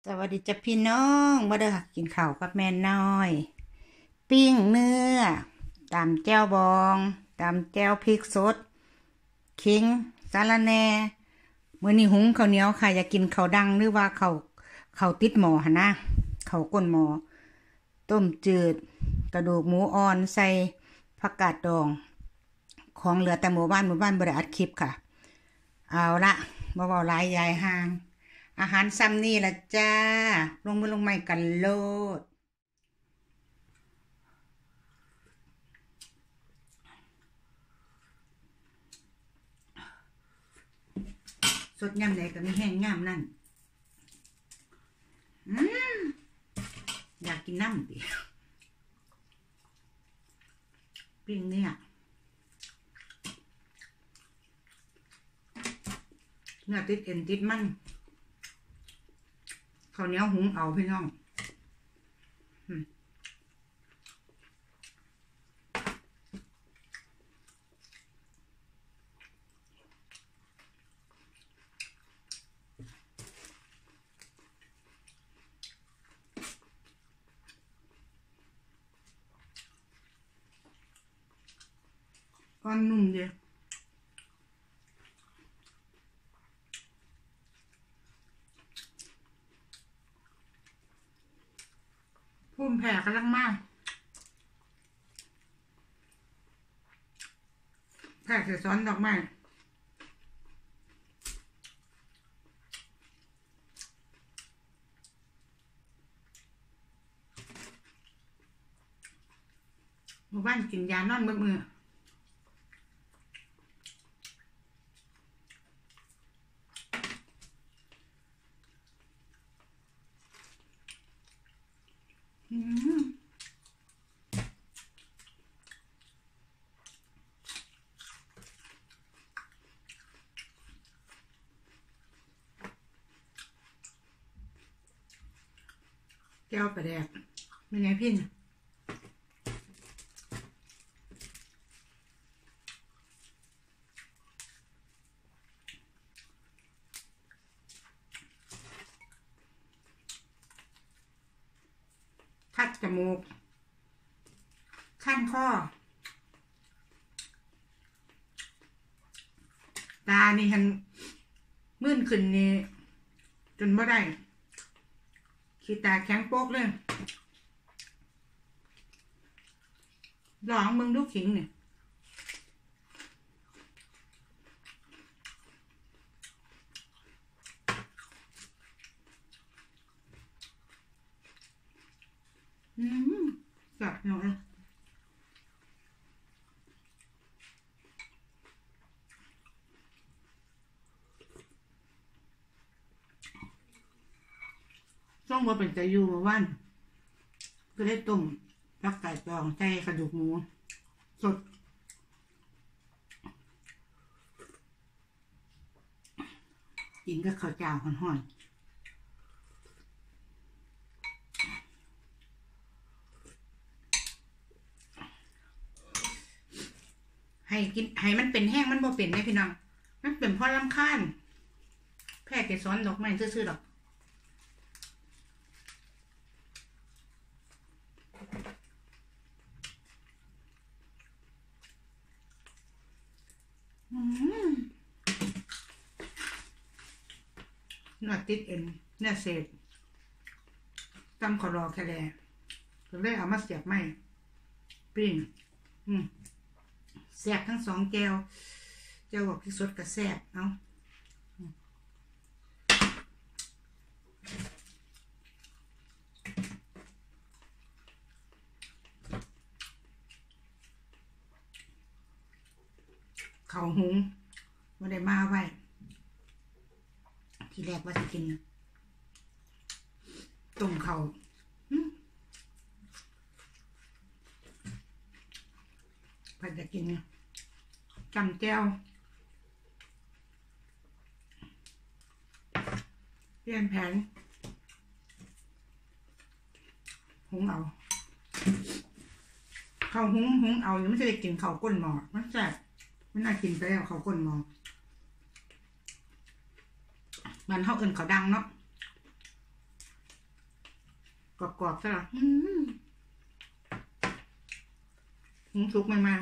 สวัสดีจ้ะพี่น้องมาเด้อกินข้าวกับแม่น้อยปิ้งเนื้อตำแจ่วบองตำแจ่วพริกสดขิงสาระแหน่มื้อนี้หุงข้าวเหนียวค่ะอยากกินข้าวดังหรือว่าข้าวติดหม้อหั่นนะข้าวก้นหม้อต้มจืดกระดูกหมูอ่อนใส่ผักกาดดองของเหลือแต่หมู่บ้านบ่ได้อัดคลิปค่ะเอาละบ่เว้าหลายยายห่างอาหารซ้ำนี่ละจ้าลงไม่กันโลดสดยำไหนก็มีแห้งยำนั่นอยากกินน้ำดิปิ้งเนี่ยเนื้อติดเอ็นติดมันข้าวเหนียวหุงเอาพี่น้องก้อนนุ่มเดียวพุ่มแผ่กำลังมากแผ่เสียซ้อนดอกไม้หมู่บ้านกินยานอนเบิดมือแก้วประแดกเป็นไงพี่คัดจมูกขั้นข้อตานี่ฉันมื่นขึ้นนี่จนบ่ได้ขี้ตาแข็งโป๊กเลยลองมึงดูขิงเนี่ยจับเนาะช่องว่าเป็นใจอยู่มาวันก็ได้ต้มรักไก่ตองใส่กระดูกหมูสดกินกับข้าวเจ้าห่อนๆให้กินให้มันเป็นแห้งมันบ่เป็นไงพี่น้องมันเป็นเพราะรำคาญแพ้เกสรดอกไม้ซื่อๆดอกเนื้อติดเอ็นเนื้อเศษตำขอรอแค่แลก็เลยเอามาเสียบไม้ปิ้งแซ่บทั้งสองแก้วเจ้าบอกที่สดกับแซ่บเอาเขาหุงไม่ได้มาไว้ทีแรกว่าจะกินต้มเขาพัดจะกินจำแก้วเปลี่ยนแผนหุงเอาเขาหุงเอายังไม่ได้กินเขาก้นหม้อมันแซ่บมันน่ากินไปแล้วเขาก้นหม้อมันเขาเอิ้นเขาดังเนาะกรอบๆซะหรอสุกมันมา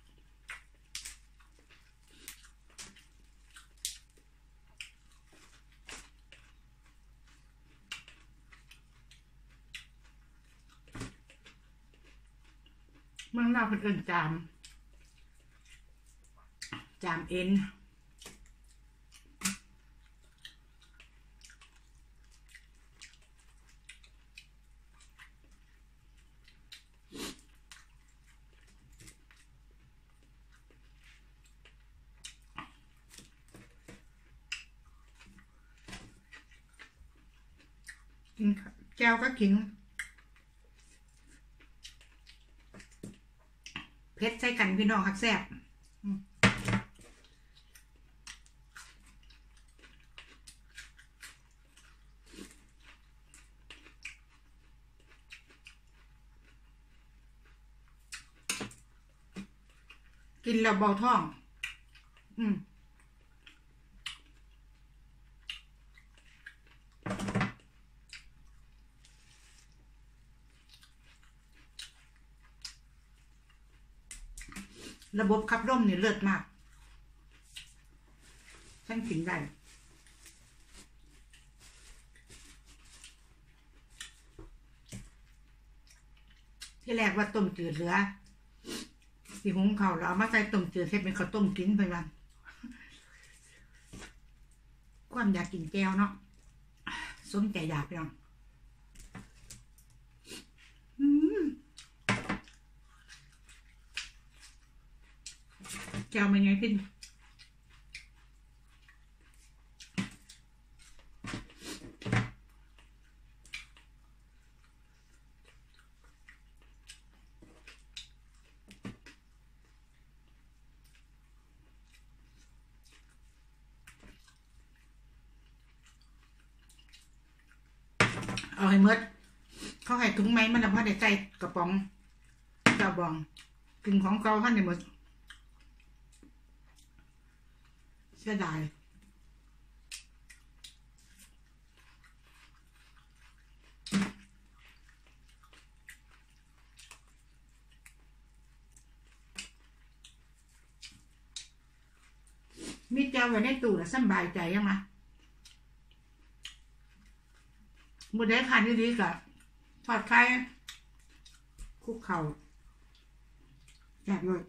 เมื่อเราเพิ่นจามเอ็นกินแก้วก็ขิงเพชรใส่กันพี่น้องคักแซ่บกินแล้วเบาท้องระบบขับลมนี่เลิศมากฉันกินได้ที่แรกว่าต้มจืดเหลือที่หุงข้าวแล้วเอามาใส่ต้มจืดเสร็จเป็นข้าวต้มกินไปวันความอยากกินแก้วเนาะสมใจอยากไปลองแก้วเป็นไงพี่เอาให้หมดเขาให้ถุงไม้มันเอามาได้ใส่กระป๋องเจ้าบองกินของเก่าท่านได้หมดเสียดายมีเจ้าไว้ในตู้แล้วสบายใจยังไงบุได้ทานดีๆกับทอดไข่คุกเข่าแซ่บเลย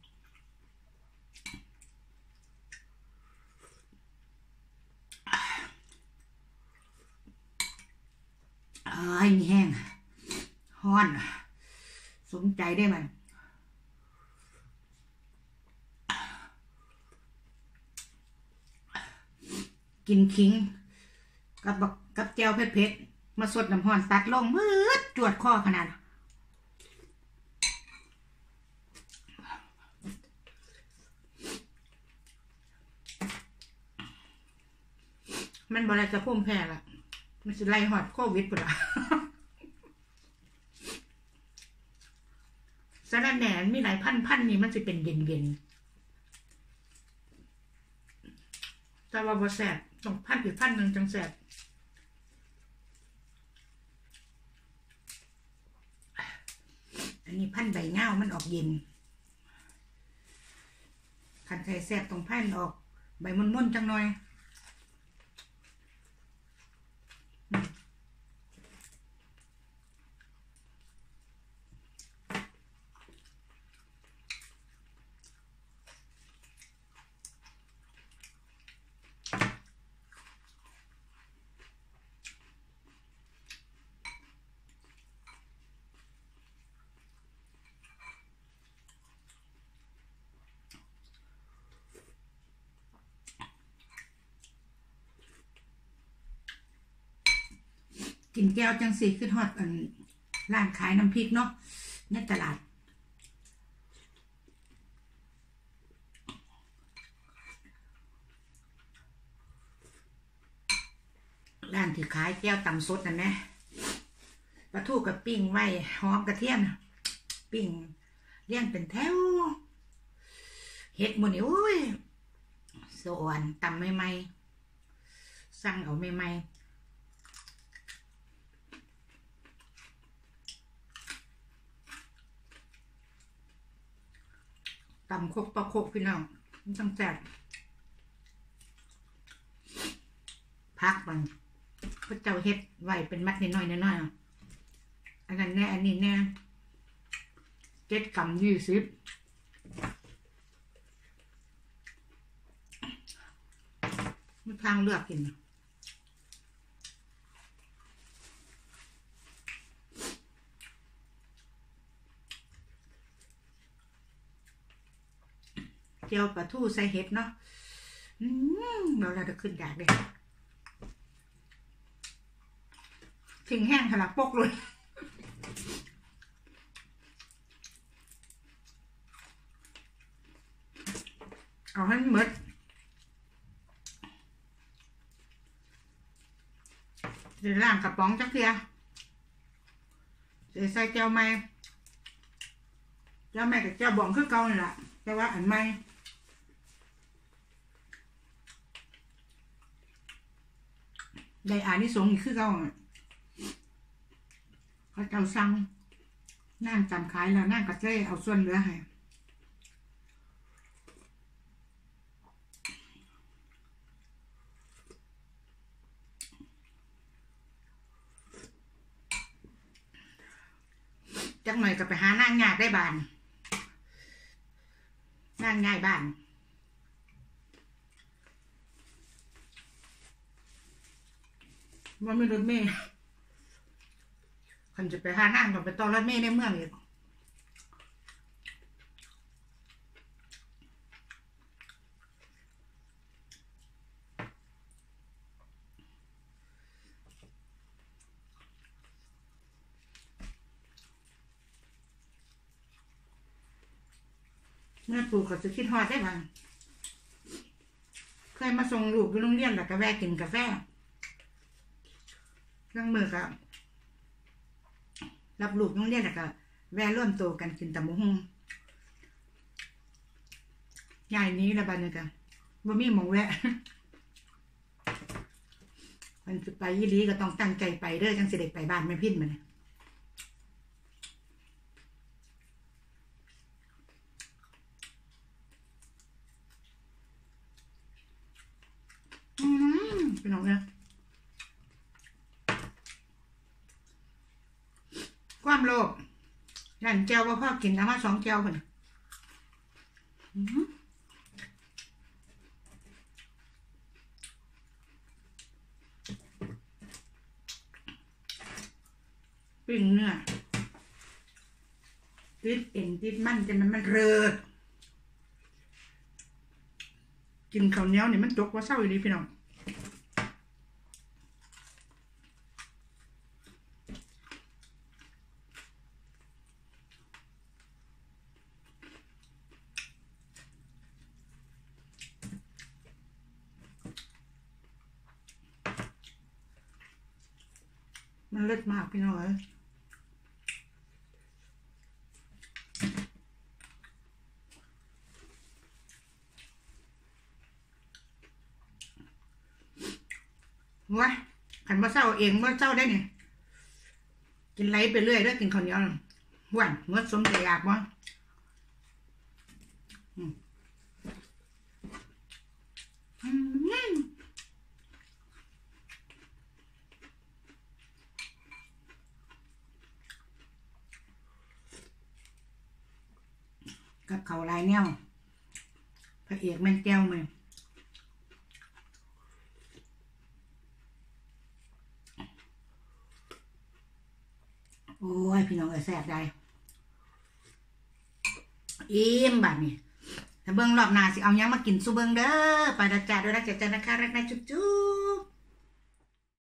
แห้งฮ้อนสมใจได้ไหมกินขิงกับแก้วเผ็ดๆมาสดน้ำฮ้อนตัดลงมืดจวดคอขนาดมันบ่ได้จะพุ่มแพ้ละมันจะไล่หอดโควิดปุ๊ดสารแหน่มีหลายพันนี่มันจะเป็นเย็นแต่ว่าบ่แซ่บต้องพันอีกพันหนึ่งจังแซ่บอันนี้พันใบเงามันออกเย็นคันใส่แซ่บตรงพันออกใบม่นๆจังหน่อยกินแก้วจังสีขึ้นฮอดร้านขายน้ำพริกเนาะในตลาดร้านที่ขายแก้วตำสดนั่นแหละปลาทูกับปิ้งไว้หอมกระเทียมปิ้งเลี้ยงเป็นแถวเห็ดหมูนี่โอ้ยสวนตำใหม่ๆสั่งเอาใหม่ๆตำโคกปลาโคกพี่น้องมันต้องแซ่บพักมันพระเจ้าเฮ็ดไว้เป็นมัดน้อยๆน้อยๆอันนั้นแน่อันนี้แน่7 กรัม 20มีทางเลือกกินเจียวปลาทูใส่เห็ดเนาะเราจะขึ้นอยากเลยทิ้งแห้งถลักปกเลยเอาให้หมดเดี๋ยวล้างกระป๋องจักเทียเดี๋ยวใส่เจียวไหมเจียวไหมกับเจียวบองคือเก่านี่แหละแต่ว่าอันใหม่ได้อ่านที่สงอีกคือเก่าเขาเจ้าสั่งนั่งจำขายแล้วนั่งกระเจ้เอาส่วนเหลือให้จักหน่อยก็ไปหานั่งยากได้บ้านนั่งง่ายบ้านว่าไม่รถเมล์คนจะไปหานั่งก็ไปต่อรถเมล์ในเมืองอีกเมื่อปลูกก็จะคิดฮอดได้บ้างเคยมาส่งลูกไปโรงเรียนแล้วก็แวะกินกาแฟเครื่องมือก็รับลูกโรงเรียนแล้วก็แวะร่วมโตกันกินตำบักหุ่งใหญ่นี้ละบ้านนึงกันบ่มีหมองแวะมันจะไปยี่ลีก็ต้องตั้งใจไปเด้อจังสิเด็กไปบ้านไม่พิ้นมันเป็นน้องเนี่ยความโลภนั่นเจียวว่าพ่อกินเอามา2 เจียวคนปิ้งเนื้อติดเอ็นติดมันจนมันเริดกินข้าวเหนียวนี่มันจกว่าเศร้าอยู่ดีพี่น้องมันเลิศมากพี่น้องเอ้ยว้าขันมาเศร้าเองว่าเศร้าได้เนี่ยกินไหลไปเรื่อยด้วยกินข้าวเหนียวหวานเมื่อสมใจอยากมั้งกับเขาลายแนวพระเอกแม่นแก้วไหมโอ้ยพี่น้องแซ่บได้อิ่มบัดนี่ถ้าเบิ้งรอบหน้าสิเอายังมากินสู้เบิ้งเด้อไปละจ้าด้วยนะเจ๊จ้านะคะรักนะจุ๊บ